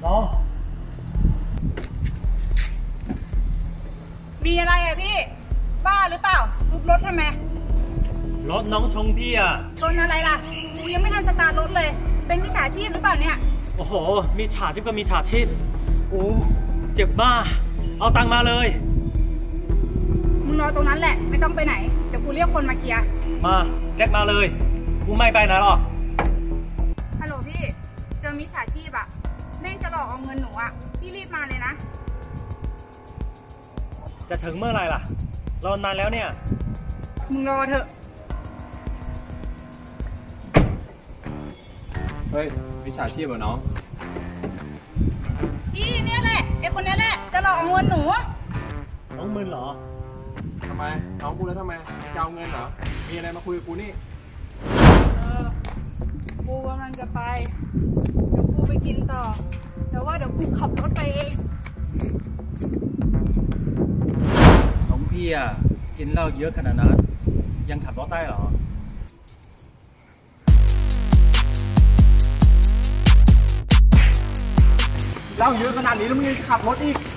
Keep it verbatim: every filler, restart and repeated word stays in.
น้องมีอะไรอะพี่บ้าหรือเปล่าทุบรถทำไมรถน้องชงพี่อะชนอะไรล่ะกูยังไม่ทันสตาร์ทรถเลยเป็นมิจฉาชีพหรือเปล่าเนี่ยโอ้โหมีฉาชีพก็มีฉาชีพโอ้เจ็บบ้าเอาตังมาเลยมึงรอตรงนั้นแหละไม่ต้องไปไหนเดี๋ยวกูเรียกคนมาเคลียร์มาเรียกมาเลยกูไม่ไปไหนหรอกฮัลโหลพี่เจอมิจฉาชีพอะแม่งจะหลอกเอาเงินหนูอะพี่รีบมาเลยนะจะถึงเมื่อไหร่ล่ะรอนานแล้วเนี่ยมึงรอเถอะเฮ้ยมิจฉาชีพเหรอน้องพี่เนี่ยแหละไอ้คนนี้แหละจะหลอกเอาเงินหนูน้องมึนเหรอทำไมน้องกูแล้วทำไมจะเอาเงินเหรอมีอะไรมาคุยกับกูนี่เออกูกำลังจะไปเดี๋ยวกูไปกินต่อแต่ว่าเดี๋ยวกูขับรถไปเองน้องพี่อ่ะกินเหล้าเยอะขนาดนั้นยังขับรถได้เหรอเหล้าเยอะขนาดนี้แล้วมึงยังขับรถอีก